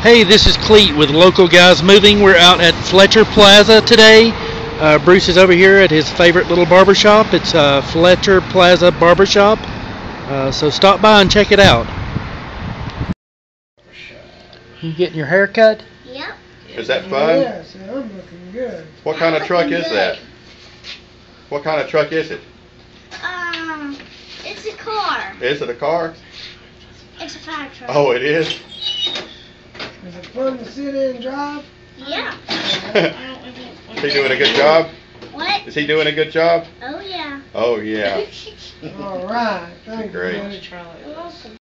Hey, this is Cleet with Local Guys Moving. We're out at Fletcher Plaza today. Bruce is over here at his favorite little barber shop. It's Fletcher Plaza Barber Shop. So stop by and check it out. You getting your hair cut? Yep. Is that fun? Yes, I'm looking good. What kind of truck is that? What kind of truck is it? It's a car. Is it a car? It's a fire truck. Oh, it is? Is it fun to sit in and drive? Yeah. Is he doing a good job? What? Is he doing a good job? Oh, yeah. Oh, yeah. All right. Thank you, Great. buddy. You're welcome.